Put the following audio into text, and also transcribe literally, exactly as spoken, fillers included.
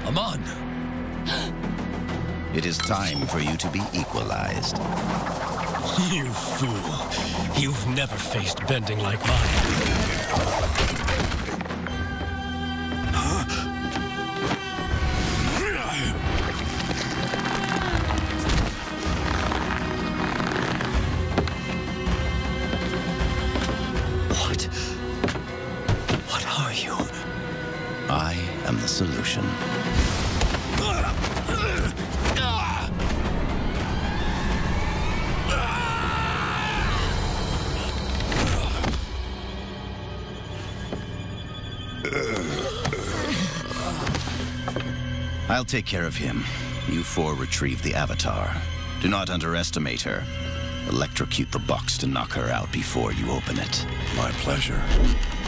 Aman! It is time for you to be equalized. You fool. You've never faced bending like mine. What? What are you? I am the solution. I'll take care of him. You four retrieve the Avatar. Do not underestimate her. Electrocute the box to knock her out before you open it. My pleasure.